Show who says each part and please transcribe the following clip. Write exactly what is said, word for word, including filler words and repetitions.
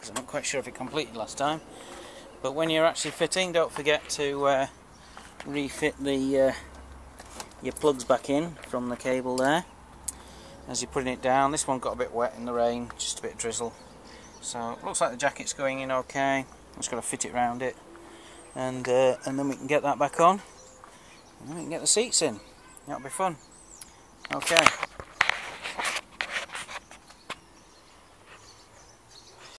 Speaker 1: because I'm not quite sure if it completed last time. But when you're actually fitting, don't forget to uh, refit the uh, your plugs back in from the cable there as you're putting it down. This one got a bit wet in the rain, just a bit of drizzle. So it looks like the jacket's going in okay. Just got to fit it round it, and uh, and then we can get that back on, and then we can get the seats in. That'll be fun. Okay.